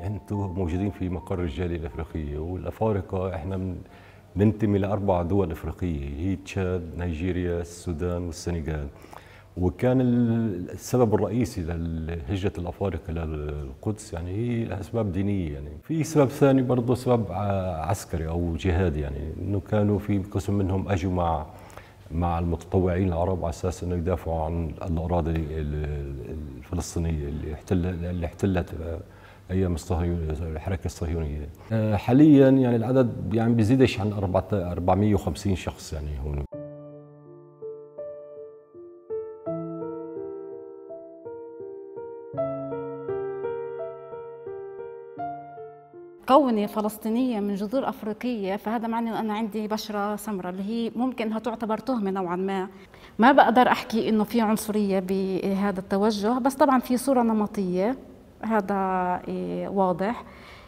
انتم موجودين في مقر الجاليه الافريقيه، والافارقه احنا ننتمي لاربع دول افريقيه هي تشاد، نيجيريا، السودان والسنغال. وكان السبب الرئيسي لهجرة الأفارقة للقدس يعني هي أسباب دينية. يعني في سبب ثاني برضه سبب عسكري أو جهادي، يعني إنه كانوا في قسم منهم أجوا مع المتطوعين العرب على أساس إنه يدافعوا عن الأراضي الفلسطينية اللي احتلت أيام الحركة الصهيونية. حاليا يعني العدد يعني بيزيدش عن 450 شخص يعني هون. كوني فلسطينية من جذور أفريقية، فهذا معني أنه أنا عندي بشرة سمراء اللي هي ممكن أنها تعتبر تهمة نوعا ما. ما بقدر أحكي أنه في عنصرية بهذا التوجه، بس طبعا في صورة نمطية، هذا واضح.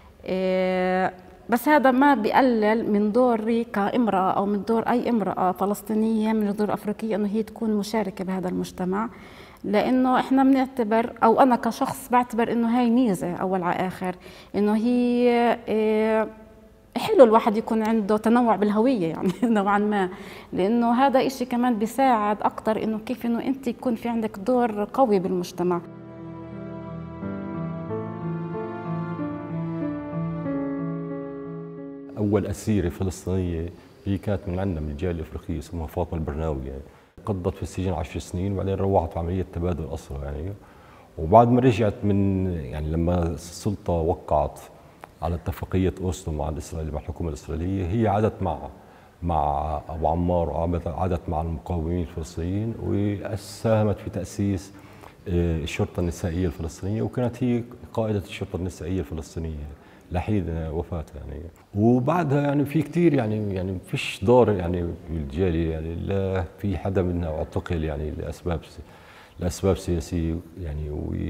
بس هذا ما بيقلل من دوري كامرأة أو من دور أي امرأة فلسطينية من جذور أفريقية أنه هي تكون مشاركة بهذا المجتمع، لأنه إحنا بنعتبر أو أنا كشخص بعتبر إنه هاي ميزة أول على آخر، إنه هي حلو الواحد يكون عنده تنوع بالهوية يعني نوعا ما، لأنه هذا إشي كمان بيساعد أكتر إنه كيف إنه أنت يكون في عندك دور قوي بالمجتمع. أول أسيرة فلسطينية هي كانت من عندنا من الجالية الأفريقية اسمها فاطمة البرناوي، يعني قضت في السجن 10 سنين وبعدين روحت في عملية تبادل أسرى يعني. وبعد ما رجعت من يعني لما السلطة وقعت على اتفاقية أوسلو مع الإسرائيلي مع الحكومة الإسرائيلية، هي عادت مع أبو عمار وعادت مع المقاومين الفلسطينيين وساهمت في تأسيس الشرطة النسائية الفلسطينية، وكانت هي قائدة الشرطة النسائية الفلسطينية لحين وفاتها يعني. وبعدها يعني في كثير يعني فيش دار يعني بالجالية يعني لا في حدا منها اعتقل يعني لأسباب سياسية يعني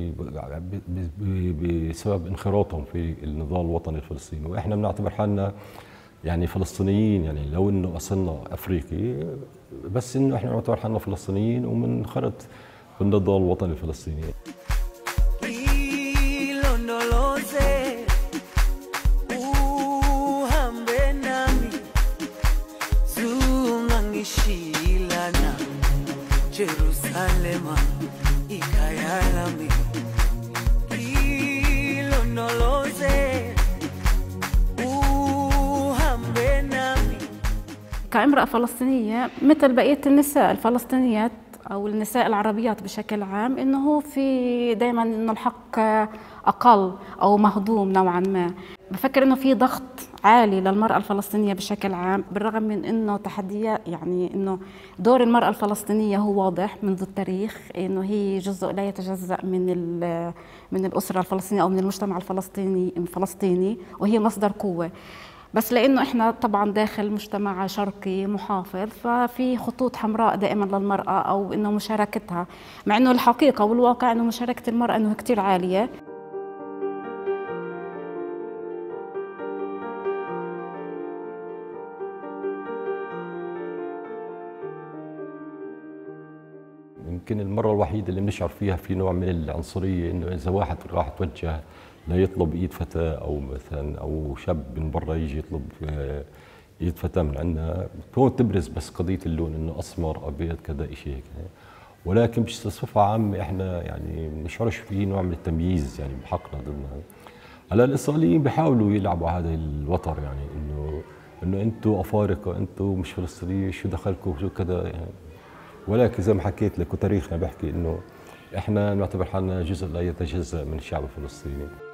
بسبب انخراطهم في النضال الوطني الفلسطيني. واحنا بنعتبر حالنا يعني فلسطينيين، يعني لو انه اصلنا افريقي بس انه احنا بنعتبر حالنا فلسطينيين ومنخرط بالنضال الوطني الفلسطيني. Jerusalema ikayalami ilonoloze uhambe nami. كامرأة فلسطينية مثل بقية النساء الفلسطينيات أو النساء العربيات بشكل عام، إنه هو في دائما إنه الحق أقل أو مهضوم نوعا ما. بفكر إنه في ضغط عالي للمرأة الفلسطينية بشكل عام، بالرغم من إنه تحديات، يعني إنه دور المرأة الفلسطينية هو واضح منذ التاريخ، إنه هي جزء لا يتجزأ من الأسرة الفلسطينية أو من المجتمع الفلسطيني، وهي مصدر قوة. بس لأنه إحنا طبعاً داخل مجتمع شرقي محافظ، ففي خطوط حمراء دائماً للمرأة أو إنه مشاركتها، مع إنه الحقيقة والواقع إنه مشاركة المرأة إنه كتير عالية. يمكن المرة الوحيدة اللي بنشعر فيها في نوع من العنصرية إنه إذا واحد راح توجه ليطلب إيد فتاة أو مثلا أو شاب من برا يجي يطلب إيد فتاة من عندنا، بتكون تبرز بس قضية اللون إنه أسمر أبيض كذا شيء هيك. ولكن بصفة عامة إحنا يعني ما بنشعرش في نوع من التمييز يعني بحقنا ضمنها. هلا الإسرائيليين بيحاولوا يلعبوا هذا الوتر، يعني إنه أنتم أفارقة، أنتم مش فلسطينيين، شو دخلكم شو كذا يعني. ولكن زي ما حكيت لك وتاريخنا بحكي انه احنا نعتبر حالنا جزء لا يتجزأ من الشعب الفلسطيني.